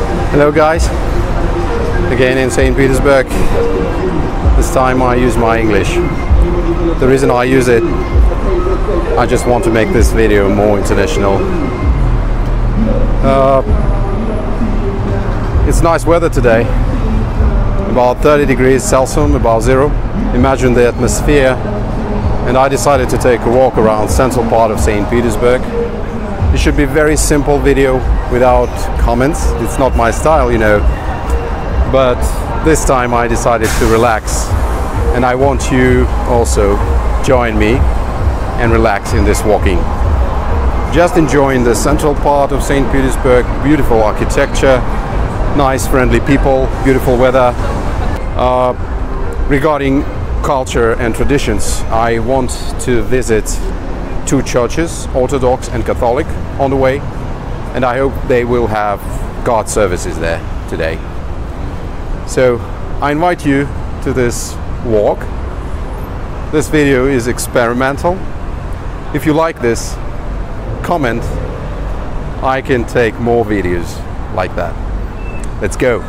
Hello guys, again in St. Petersburg. This time I use my English. The reason I use it, I just want to make this video more international. It's nice weather today, about 30 degrees Celsius, about zero. Imagine the atmosphere, and I decided to take a walk around central part of St. Petersburg. It should be a very simple video without comments. It's not my style, you know, but this time I decided to relax, and I want you also join me and relax in this walking. Just enjoying the central part of St. Petersburg, beautiful architecture, nice friendly people, beautiful weather. Regarding culture and traditions, I want to visit 2 churches, Orthodox and Catholic, on the way, and I hope they will have God services there today. So I invite you to this walk. This video is experimental. If you like this, comment. I can take more videos like that. Let's go.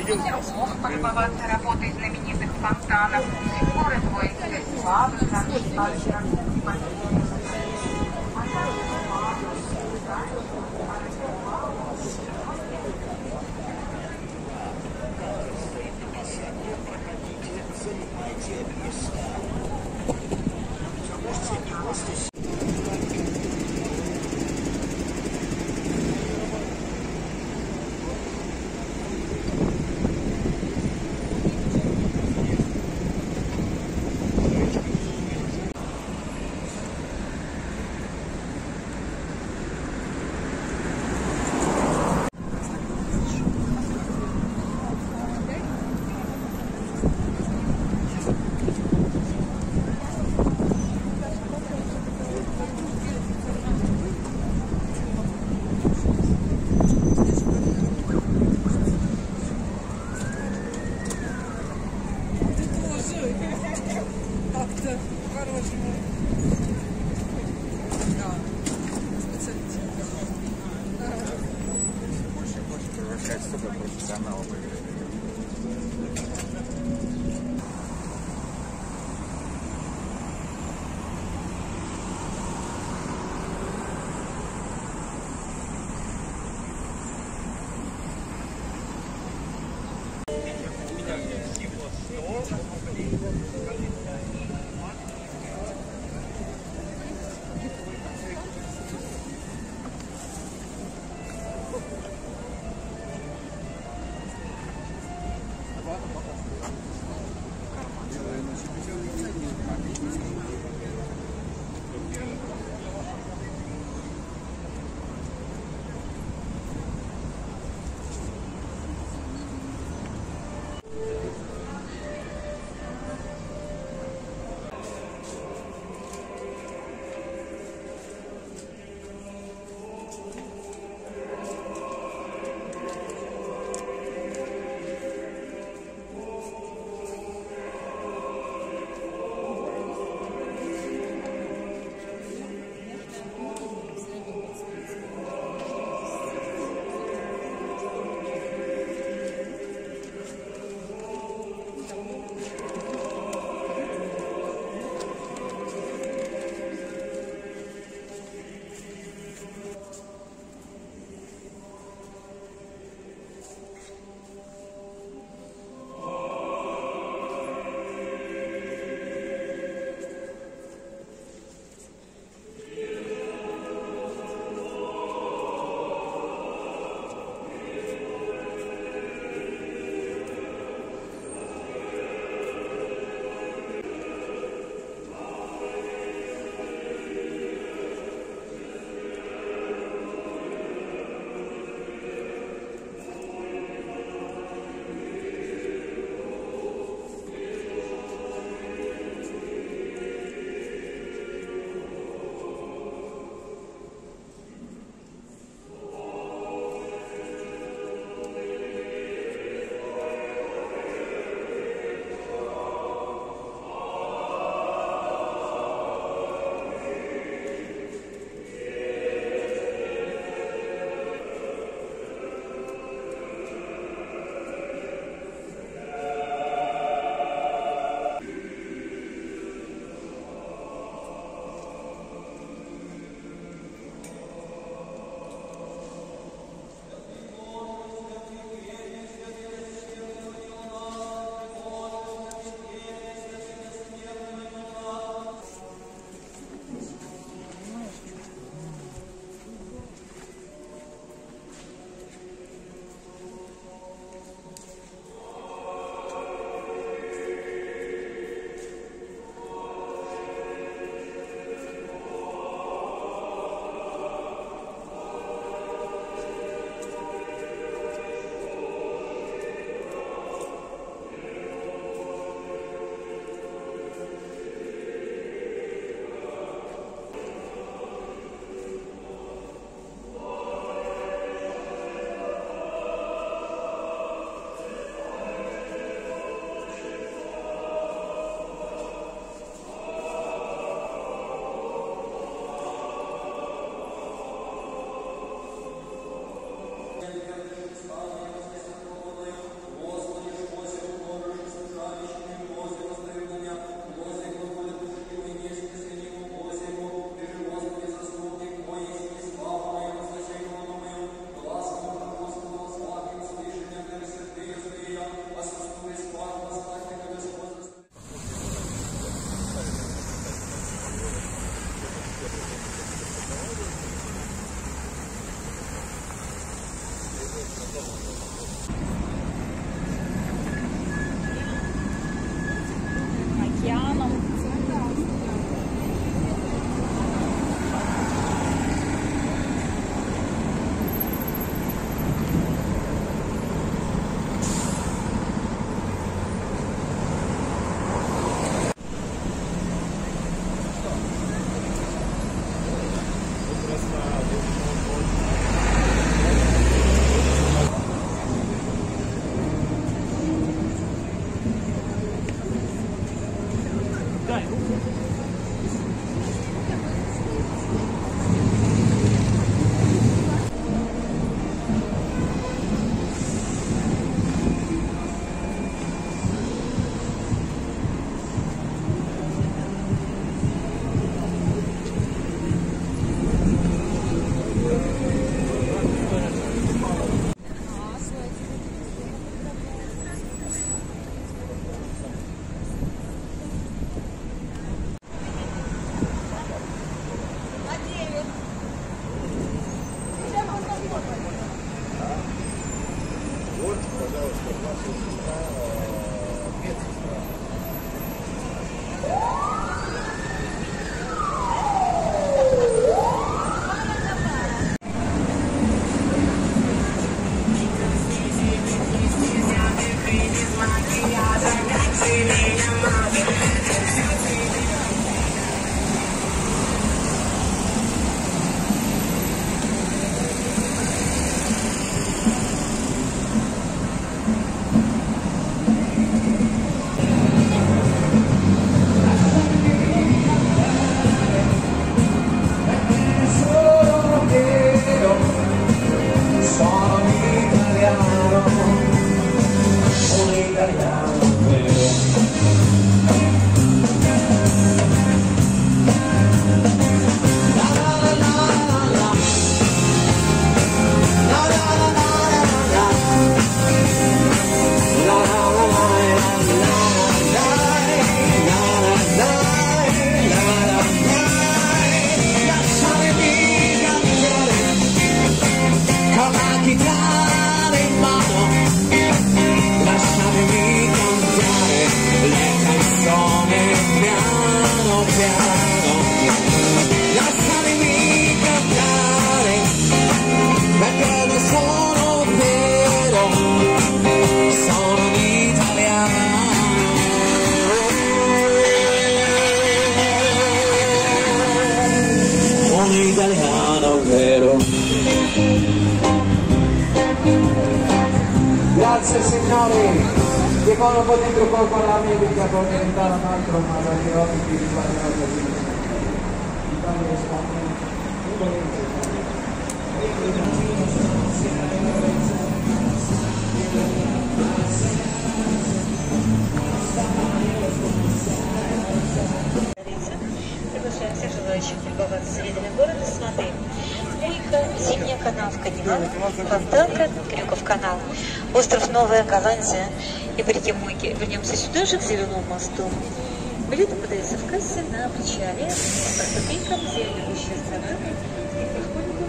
ветерков, полюбоваться работой знаменитых фонтанов. Город воинской славы, Grazie signori, che fanno un po' dentro col Parlamento che può diventare un altro, ma da che oggi di Приглашаем всех желающих любоваться видами города с воды. Мойка, Зимняя канавка, Неван, Фонтанка, Крюков канал, остров Новая Голландия и в реке Мойки. Вернемся сюда же, к Зеленому мосту. Билеты подаются в кассе на причале, по ступенькам, где бегущие страны и проходят.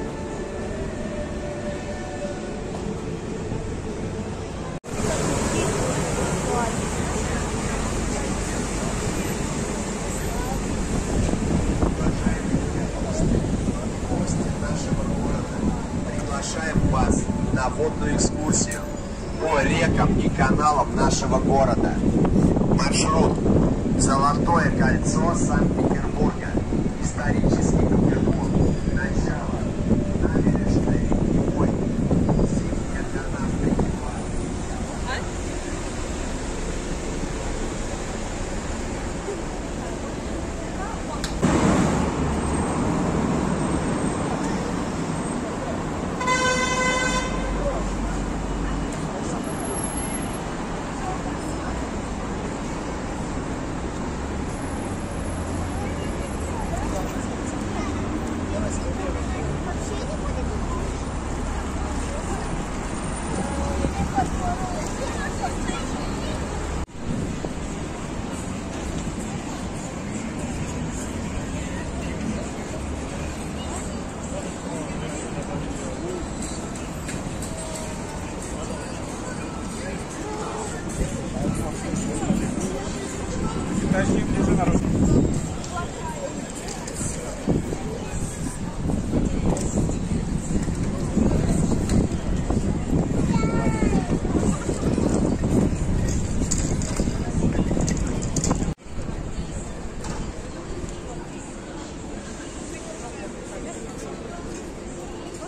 Приглашаем вас на водную экскурсию по рекам и каналам нашего города. Маршрут Золотое кольцо Санкт-Петербурга. Исторический Петербург. Начало. Набережная реки Мойки. Зимняя канавка Неван.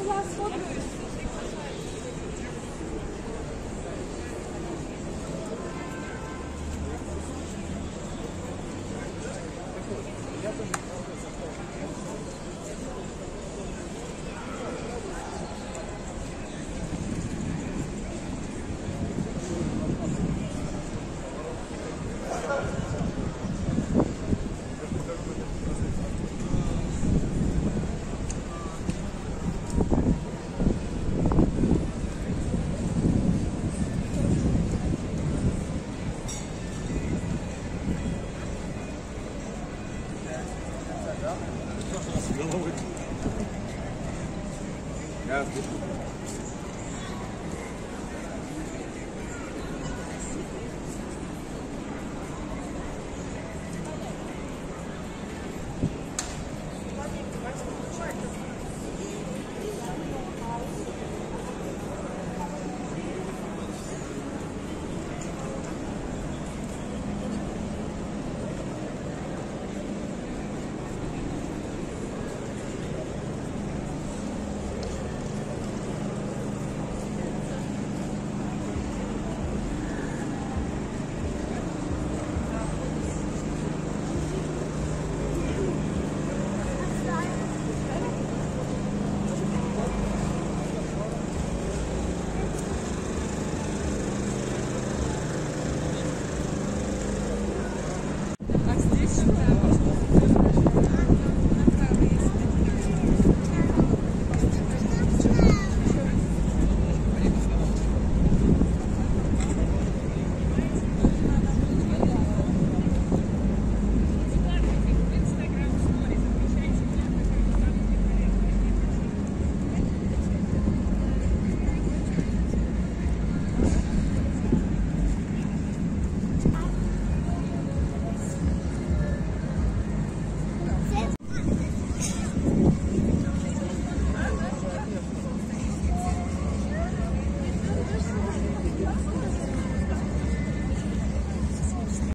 я сфоткаюсь.